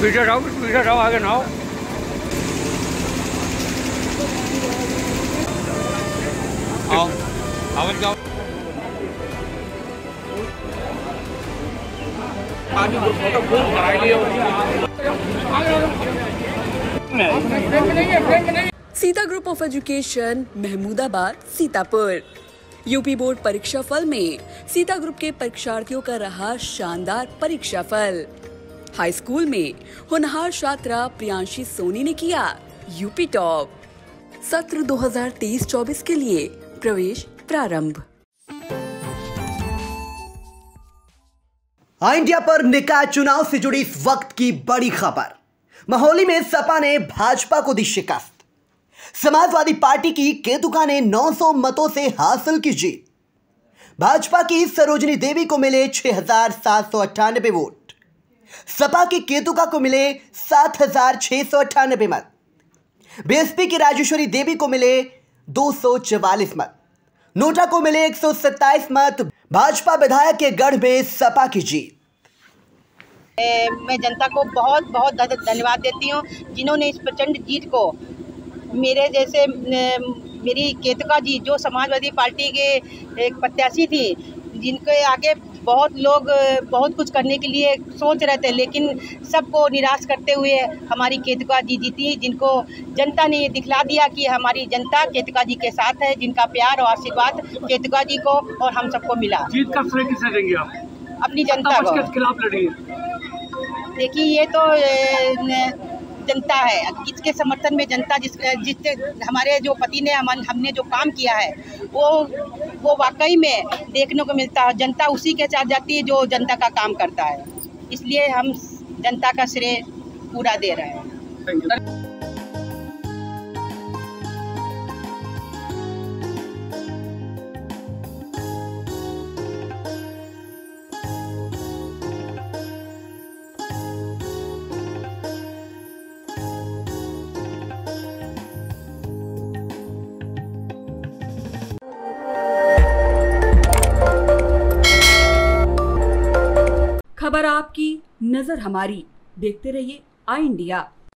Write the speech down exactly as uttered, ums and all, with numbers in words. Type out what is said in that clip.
पीछे रहो, पीछे रहो, आगे ना आओ। आओ, आगे जाओ। Sita group of education, Mahmudabad, Sitapur. UP board परीक्षा फल में सीता ग्रुप के परीक्षार्थियों का रहा शानदार परीक्षा फल। हाई स्कूल में होनहार छात्रा प्रियांशी सोनी ने किया यूपी टॉप। सत्र दो हज़ार तेईस चौबीस के लिए प्रवेश प्रारंभ। इंडिया पर निकाय चुनाव से जुड़ी इस वक्त की बड़ी खबर। महौली में सपा ने भाजपा को दी शिकस्त। समाजवादी पार्टी की केतुका ने नौ सौ मतों से हासिल की जीत। भाजपा की सरोजनी देवी को मिले छह हजार सात सौ अट्ठानबे वोट। सपा की केतुका को मिले सात हजार छह सौ अट्ठानबे मत। बीएसपी की राजेश्वरी देवी को मिले दो सौ चवालीस मत। नोटा को मिले एक सौ सत्ताईस मत। भाजपा विधायक के गढ़ में सपा की जीत। मैं जनता को बहुत बहुत धन्यवाद देती हूँ जिन्होंने इस प्रचंड जीत को, मेरे जैसे मेरी केतुका जी जो समाजवादी पार्टी के एक प्रत्याशी थी, जिनके आगे बहुत लोग बहुत कुछ करने के लिए सोच रहे थे, लेकिन सबको निराश करते हुए हमारी केतुका जी जीती, जिनको जनता ने ये दिखला दिया कि हमारी जनता केतुका जी के साथ है, जिनका प्यार और आशीर्वाद केतुका जी को और हम सबको मिला। जीत का श्रेय किसे देंगे आप? अपनी जनता को। किसके खिलाफ लड़ी? देखिए, ये तो जनता है, किसके समर्थन में जनता, जिस जिससे हमारे जो पति ने हम हमने जो काम किया है वो वो वाकई में देखने को मिलता है। जनता उसी के साथ जाती है जो जनता का काम करता है, इसलिए हम जनता का श्रेय पूरा दे रहे हैं। खबर आपकी, नजर हमारी। देखते रहिए आई इंडिया।